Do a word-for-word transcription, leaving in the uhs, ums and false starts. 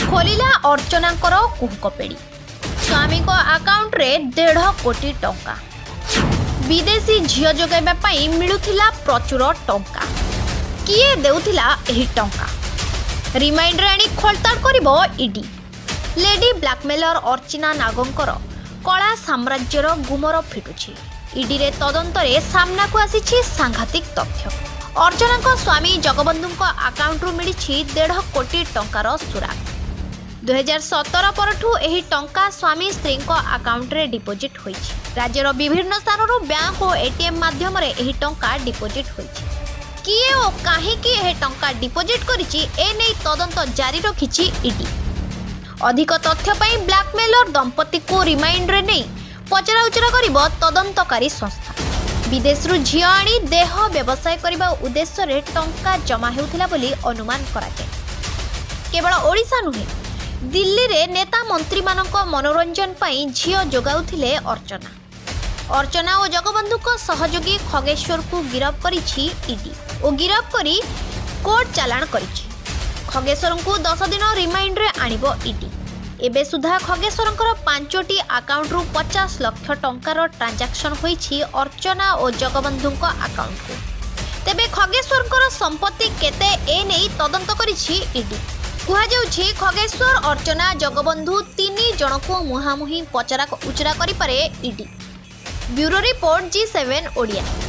खोलिला अर्चनांकर कुहकपेड़ी। स्वामी को अकाउंट रे डेढ़ कोटी टंका। विदेशी झियो जोगाइबा पई मिलुथिला प्रचुर टंका। किए देउथिला एही टंका? रिमाइंडर आनी खोलताड़ करिबो ईडी। लेडी ब्लैकमेलर अर्चना नागंकर कला साम्राज्यर गुमर फिटुछि। ईडी रे तदंतरे सामना को आसीछि सांघातिक तथ्य। अर्चना स्वामी जगबंधु अकाउंट रु मिली डेढ़ कोटी टंकार सुराग। दुई हजार सतर परठू एही टंका स्वामी स्त्री अकाउंट रे डिपोजिट होइछि। राज्यर विभिन्न स्थानरू बैंक और एटीएम माध्यम रे एही टंका डिपोजिट होइछि। किए ओ काहेकि एही टंका डिपोजिट करिछि ए नै तदंत जारी रखिछि ईडी। अधिक तथ्य पई ब्लैकमेलर दंपति को रिमाइंडर नै पचरा उचरा करिबो तदंतकारी संस्था। विदेश रु झियो आनी देह व्यवसाय करबा उद्देश्य रे टंका जमा हेउथिला बोली अनुमान कराଯାଏ। केवल ओडिशा नुहे, दिल्ली रे नेता मंत्री मानक मनोरंजन पई झियो जोगाउथिले अर्चना। अर्चना और जगबंधु को सहयोगी खगेश्वर को गिरफ्त करिछि ईडी और गिरफ्त करी कोर्ट चालान करिछि। खगेश्वर को दस दिन रिमाइंडर आनिबो ईडी। एबे सुधा खगेश्वर पांचटी अकाउंट रु पचास लाख टंकार ट्रांजैक्शन होइछि अर्चना और जगबंधु अकाउंट को। तेबे खगेश्वर संपत्ति केते ए नै तदंत करिछि ईडी। कुहाଯାଉଛି खगेश्वर अर्चना जगबंधु तीन जन को मुहामुही पचरा उचरा करि पारे ED. Bureau report G seven Odia.